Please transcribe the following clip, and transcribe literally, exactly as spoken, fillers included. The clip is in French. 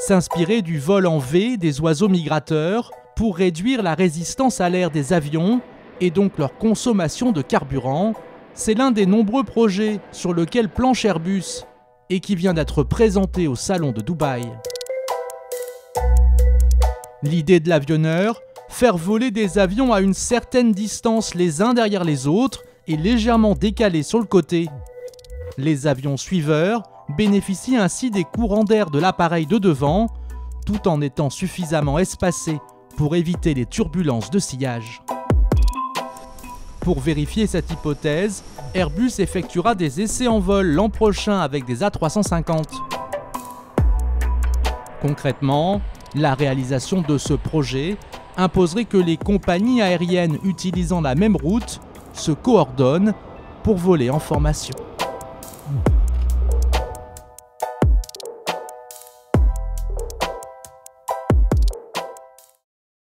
S'inspirer du vol en V des oiseaux migrateurs pour réduire la résistance à l'air des avions et donc leur consommation de carburant, c'est l'un des nombreux projets sur lequel planche Airbus et qui vient d'être présenté au salon de Dubaï. L'idée de l'avionneur, faire voler des avions à une certaine distance les uns derrière les autres et légèrement décalés sur le côté. Les avions suiveurs bénéficient ainsi des courants d'air de l'appareil de devant, tout en étant suffisamment espacés pour éviter les turbulences de sillage. Pour vérifier cette hypothèse, Airbus effectuera des essais en vol l'an prochain avec des A trois cent cinquante. Concrètement, la réalisation de ce projet imposerait que les compagnies aériennes utilisant la même route se coordonnent pour voler en formation.